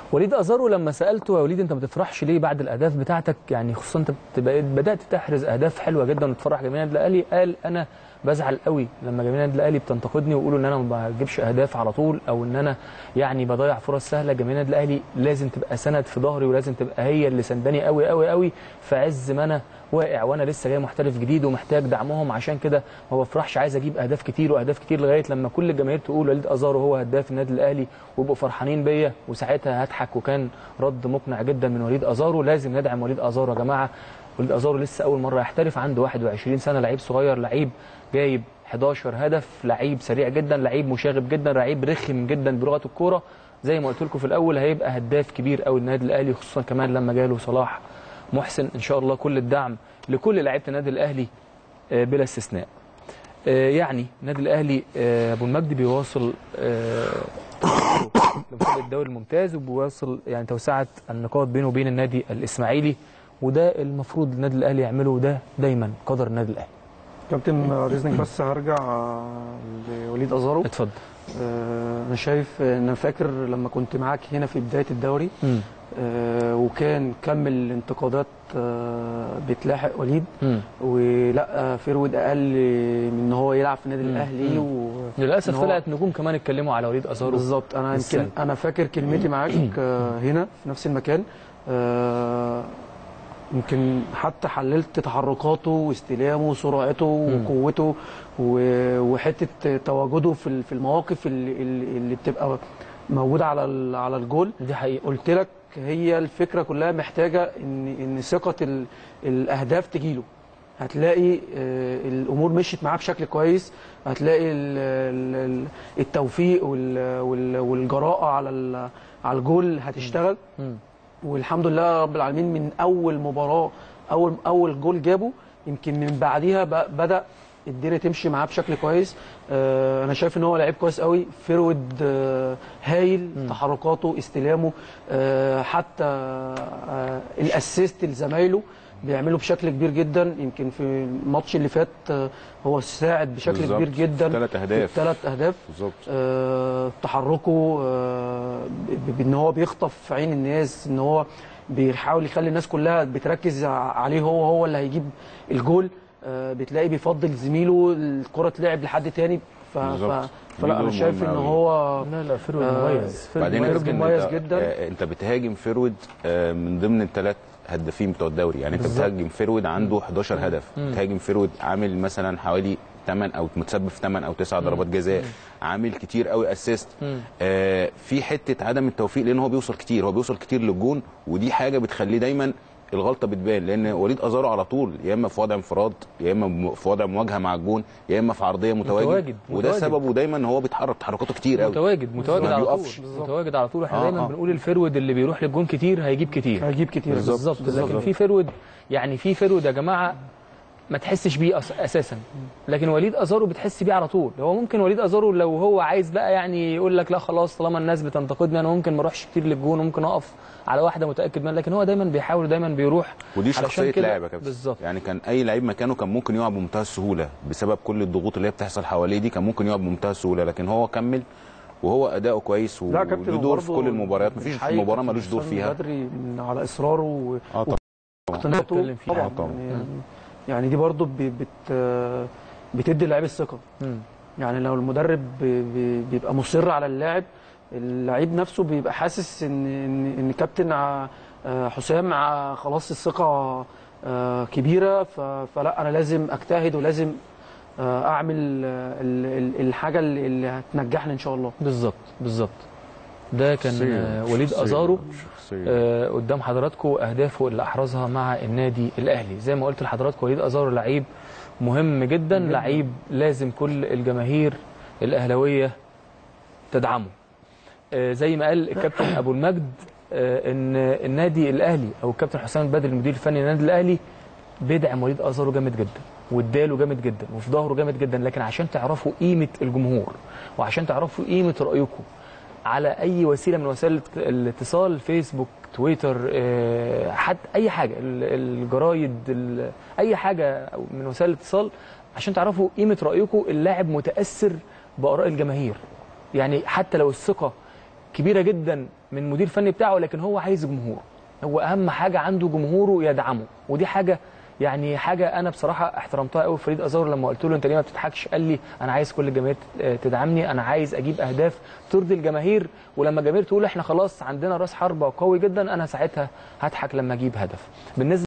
وليد ازارو لما سالته يا وليد انت ما بتفرحش ليه بعد الاهداف بتاعتك، يعني خصوصا انت بدات تحرز اهداف حلوه جدا وتفرح جماهير النادي الاهلي، قال انا بزعل قوي لما جماهير النادي الاهلي بتنتقدني ويقولوا ان انا ما بجيبش اهداف على طول او ان انا يعني بضيع فرص سهله. جماهير النادي الاهلي لازم تبقى سند في ظهري ولازم تبقى هي اللي سنداني قوي قوي قوي في عز ما انا واقع وانا لسه جاي محترف جديد ومحتاج دعمهم. عشان كده ما بفرحش، عايز اجيب اهداف كتير واهداف كتير لغايه لما كل الجماهير تقول وليد ازارو هو هداف النادي الاهلي ويبقوا فرحانين بيا وساعتها هضحك. وكان رد مقنع جدا من وليد ازارو. لازم ندعم وليد ازارو يا جماعه. وليد ازارو لسه اول مره يحترف، عنده 21 سنه، لعيب صغير، لعيب جايب 11 هدف، لعيب سريع جدا، لعيب مشاغب جدا، لعيب رخم جدا بلغه الكوره. زي ما قلت لكم في الاول هيبقى هداف كبير قوي النادي الاهلي، خصوصا كمان لما جاله صلاح محسن. ان شاء الله كل الدعم لكل لعيبه النادي الاهلي بلا استثناء. يعني النادي الاهلي ابو المجد بيواصل لمسابقه الدوري الممتاز وبيواصل يعني توسعه النقاط بينه وبين النادي الاسماعيلي، وده المفروض النادي الاهلي يعمله وده دايما قدر النادي الاهلي. كابتن رزنك بس هرجع لوليد ازارو. اتفضل. انا شايف انا فاكر لما كنت معاك هنا في بدايه الدوري وكان كم الانتقادات بتلاحق وليد ولا فيرود اقل من ان هو يلعب في النادي الاهلي للاسف طلعت نجوم كمان اتكلموا على وليد ازارو. بالظبط. انا يمكن انا فاكر كلمتي معاك هنا في نفس المكان. يمكن حتى حللت تحركاته واستلامه وسرعته وقوته وحته تواجده في المواقف اللي بتبقى موجوده على الجول. دي حقيقه. قلت لك هي الفكره كلها محتاجه ان ثقه الاهداف تجيله. هتلاقي الامور مشيت معاه بشكل كويس، هتلاقي التوفيق والجراءه على الجول هتشتغل. والحمد لله رب العالمين من اول مباراه اول جول جابه يمكن من بعديها بدا الدنيا تمشي معاه بشكل كويس. انا شايف ان هو لعيب كويس قوي، فيرود هايل، تحركاته، استلامه، حتى الاسيست لزمايله بيعمله بشكل كبير جدا. يمكن في الماتش اللي فات هو ساعد بشكل كبير جدا 3 اهداف بالظبط. تحركه بان هو بيخطف في عين الناس، ان هو بيحاول يخلي الناس كلها بتركز عليه، هو اللي هيجيب الجول. بتلاقي بيفضل زميله الكره تلعب لحد تاني. فلا انا شايف ان هو لا فيرود مميز. بعدين مميز جدا. انت بتهاجم فيرود من ضمن الثلاث هدافين بتوع الدوري، يعني انت بتهاجم فيرود عنده 11 هدف، بتهاجم فيرود عامل مثلا حوالي 8 او متسبب في 8 او 9 ضربات جزاء، عامل كتير قوي اسيست. في حته عدم التوفيق لان هو بيوصل كتير للجون، ودي حاجه بتخليه دايما الغلطه بتبان، لان وليد ازارو على طول يا اما في وضع انفراد يا اما في وضع مواجهه مع الجون يا اما في عرضيه متواجد. وده سببه دايما ان هو بيتحرك تحركاته كتير قوي، متواجد على طول. متواجد على طول. احنا دايما بنقول الفيرود اللي بيروح للجون كتير هيجيب كتير بالظبط. لكن في فيرود، يعني في فيرود يا جماعه ما تحسش بيه اساسا، لكن وليد ازارو بتحس بيه على طول. هو ممكن وليد ازارو لو هو عايز بقى يعني يقول لك لا خلاص طالما الناس بتنتقدني انا ممكن ما اروحش كتير للجون وممكن اقف على واحده متاكد منها، لكن هو دايما بيحاول، دايما بيروح. ودي شخصيه لاعب يا كابتن بالظبط. يعني كان اي لعيب مكانه كان ممكن يقع بمنتهى السهوله بسبب كل الضغوط اللي هي بتحصل حواليه دي، كان ممكن يقع بمنتهى السهوله، لكن هو كمل وهو اداؤه كويس وله دور في كل المباريات، مفيش مباراه ملوش دور فيها. بدري على اصراره واقتناعاته طبعا. يعني دي برضو بتدي اللاعب الثقه. يعني لو المدرب بيبقى مصر على اللاعب، اللعيب نفسه بيبقى حاسس ان كابتن حسام خلاص الثقه كبيره، فلا انا لازم اجتهد ولازم اعمل الحاجه اللي هتنجحني ان شاء الله. بالظبط. ده كان وليد ازارو قدام حضراتكم اهدافه اللي احرزها مع النادي الاهلي. زي ما قلت لحضراتكم وليد ازارو لعيب مهم جدا، لعيب لازم كل الجماهير الاهلاويه تدعمه. زي ما قال الكابتن ابو المجد ان النادي الاهلي او الكابتن حسام البدري المدير الفني للنادي الاهلي بيدعم وليد ازارو جامد جدا واداله جامد جدا وفي ظهره جامد جدا. لكن عشان تعرفوا قيمه الجمهور وعشان تعرفوا قيمه رايكم على اي وسيله من وسائل الاتصال، فيسبوك، تويتر، حتى اي حاجه، الجرايد، اي حاجه من وسائل الاتصال، عشان تعرفوا قيمه رايكم. اللاعب متاثر باراء الجماهير، يعني حتى لو الثقه كبيره جدا من مدير فني بتاعه، لكن هو عايز جمهور، هو اهم حاجه عنده جمهوره يدعمه. ودي حاجه يعني حاجه انا بصراحه احترمتها قوي فريد ازارو لما قلت له انت ليه ما بتضحكش، قال لي انا عايز كل الجماهير تدعمني، انا عايز اجيب اهداف ترضي الجماهير، ولما الجماهير تقول احنا خلاص عندنا راس حربه قوي جدا انا ساعتها هضحك لما اجيب هدف. بالنسبه